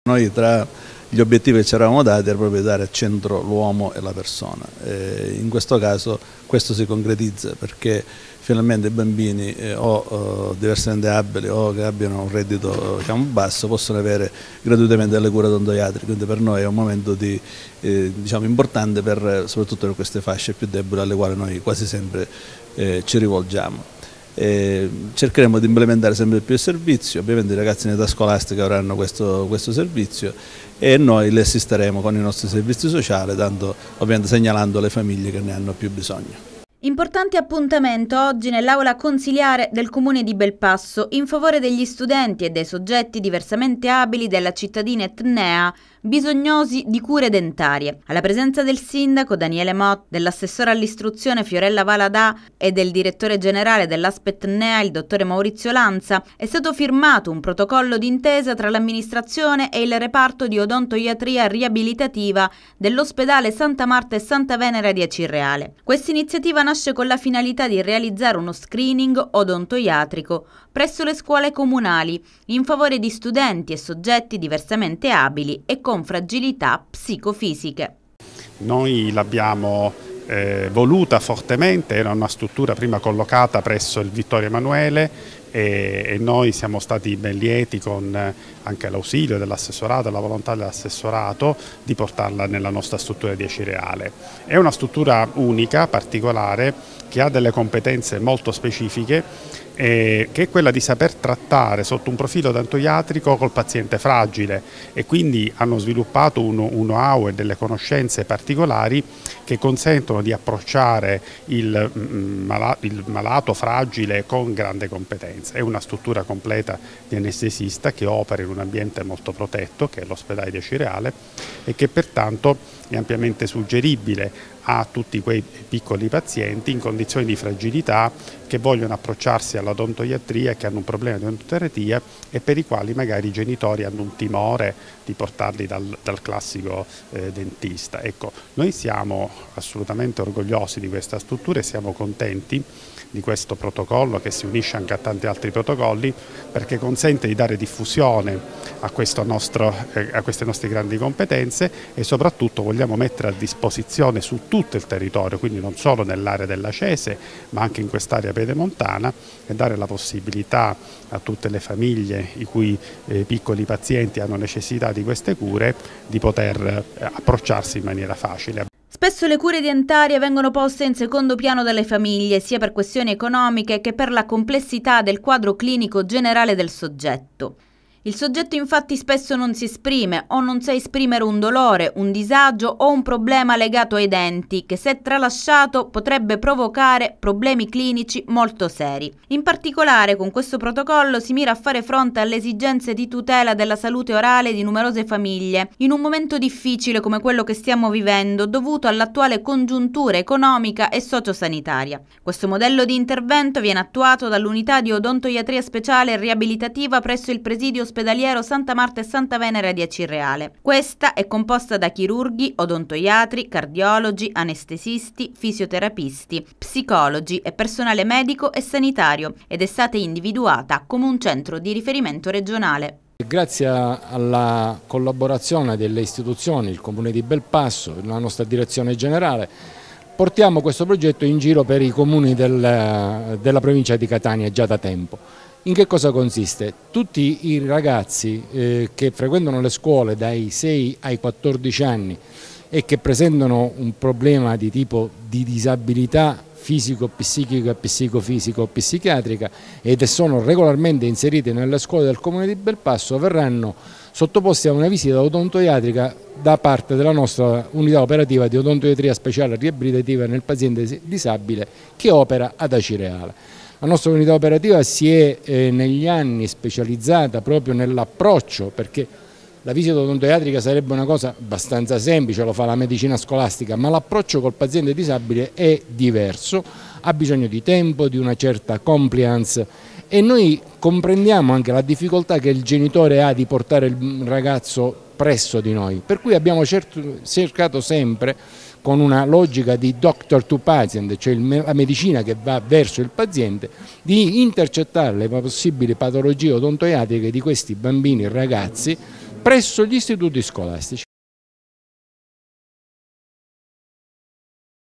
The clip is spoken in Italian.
Noi tra gli obiettivi che ci eravamo dati era proprio dare al centro l'uomo e la persona. In questo caso questo si concretizza perché finalmente i bambini o diversamente abili o che abbiano un reddito basso possono avere gratuitamente le cure odontoiatriche, quindi per noi è un momento importante soprattutto per queste fasce più deboli alle quali noi quasi sempre ci rivolgiamo. Cercheremo di implementare sempre più il servizio, ovviamente i ragazzi in età scolastica avranno questo servizio e noi li assisteremo con i nostri servizi sociali, tanto ovviamente segnalando le famiglie che ne hanno più bisogno. Importante appuntamento oggi nell'aula consiliare del Comune di Belpasso in favore degli studenti e dei soggetti diversamente abili della cittadina etnea bisognosi di cure dentarie. Alla presenza del sindaco Daniele Mott, dell'assessore all'istruzione Fiorella Valadà e del direttore generale dell'ASP etnea, il dottore Maurizio Lanza, è stato firmato un protocollo d'intesa tra l'amministrazione e il reparto di odontoiatria riabilitativa dell'ospedale Santa Marta e Santa Venera di Acireale. Questa iniziativa nasce con la finalità di realizzare uno screening odontoiatrico presso le scuole comunali in favore di studenti e soggetti diversamente abili e con fragilità psicofisiche. Noi l'abbiamo voluta fortemente, era una struttura prima collocata presso il Vittorio Emanuele e noi siamo stati ben lieti con anche l'ausilio dell'assessorato e la volontà dell'assessorato di portarla nella nostra struttura di Acireale. È una struttura unica, particolare, che ha delle competenze molto specifiche che è quella di saper trattare sotto un profilo odontoiatrico col paziente fragile e quindi hanno sviluppato un know-how e delle conoscenze particolari che consentono di approcciare il malato fragile con grande competenza. È una struttura completa di anestesista che opera in un ambiente molto protetto, che è l'ospedale di Acireale, e che pertanto è ampiamente suggeribile a tutti quei piccoli pazienti in condizioni di fragilità che vogliono approcciarsi all'odontoiatria e che hanno un problema di odontoiatria e per i quali magari i genitori hanno un timore di portarli dal classico dentista. Ecco, noi siamo assolutamente orgogliosi di questa struttura e siamo contenti di questo protocollo che si unisce anche a tanti altri protocolli perché consente di dare diffusione a queste nostre grandi competenze e soprattutto vogliamo mettere a disposizione su tutto il territorio, quindi non solo nell'area dell'Acese ma anche in quest'area pedemontana e dare la possibilità a tutte le famiglie i cui piccoli pazienti hanno necessità di queste cure di poter approcciarsi in maniera facile. Spesso le cure dentarie vengono poste in secondo piano dalle famiglie, sia per questioni economiche che per la complessità del quadro clinico generale del soggetto. Il soggetto infatti spesso non si esprime o non sa esprimere un dolore, un disagio o un problema legato ai denti che se tralasciato potrebbe provocare problemi clinici molto seri. In particolare con questo protocollo si mira a fare fronte alle esigenze di tutela della salute orale di numerose famiglie in un momento difficile come quello che stiamo vivendo dovuto all'attuale congiuntura economica e sociosanitaria. Questo modello di intervento viene attuato dall'unità di odontoiatria speciale e riabilitativa presso il presidio ospedaliero Santa Marta e Santa Venera di Acireale. Questa è composta da chirurghi, odontoiatri, cardiologi, anestesisti, fisioterapisti, psicologi e personale medico e sanitario ed è stata individuata come un centro di riferimento regionale. Grazie alla collaborazione delle istituzioni, il Comune di Belpasso, la nostra direzione generale, portiamo questo progetto in giro per i comuni della provincia di Catania già da tempo. In che cosa consiste? Tutti i ragazzi che frequentano le scuole dai 6 ai 14 anni e che presentano un problema di tipo di disabilità fisico-psichica, psicofisico-psichiatrica ed sono regolarmente inseriti nelle scuole del Comune di Belpasso verranno sottoposti a una visita odontoiatrica da parte della nostra unità operativa di odontoiatria speciale riabilitativa nel paziente disabile che opera ad Acireale. La nostra unità operativa si è negli anni specializzata proprio nell'approccio, perché la visita odontoiatrica sarebbe una cosa abbastanza semplice, lo fa la medicina scolastica, ma l'approccio col paziente disabile è diverso, ha bisogno di tempo, di una certa compliance e noi comprendiamo anche la difficoltà che il genitore ha di portare il ragazzo presso di noi, per cui abbiamo cercato sempre con una logica di doctor to patient, cioè la medicina che va verso il paziente, di intercettare le possibili patologie odontoiatriche di questi bambini e ragazzi presso gli istituti scolastici.